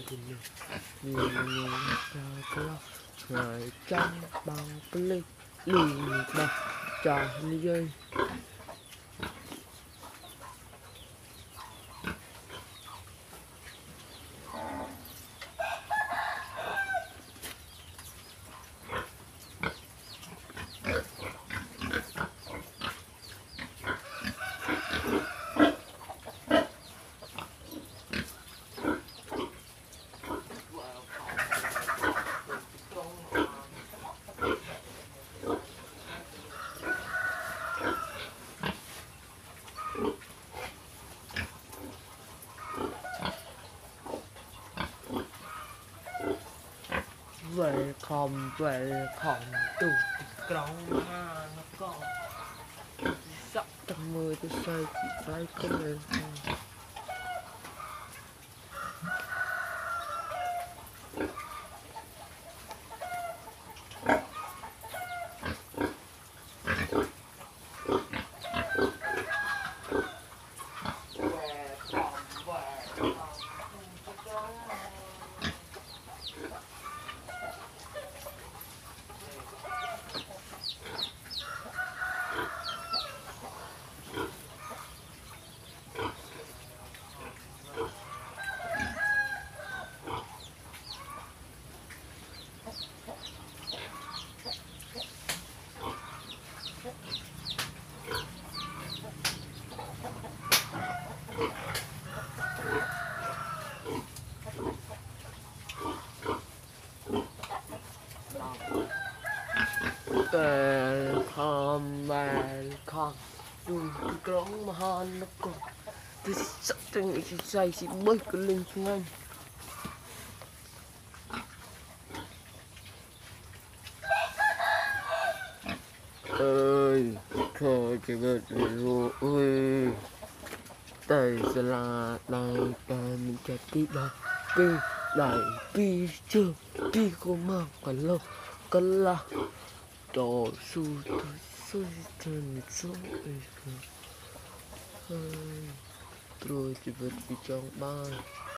Vì người ta có ngày trăng bằng plei lùi bạc trà ly về không từ trong nó có sắp tầm mười tôi say chỉ phải có lên không đừng trống mà han nó còn tôi sắp từng say chỉ bơi cái linh ngay ơi thôi cái vật rồi ơi đây sẽ là đây mình chạy đi đây pi đại pi chưa pi cô mang còn lâu còn là đồ su tôi chân số rồi chỉ vật bị trong ba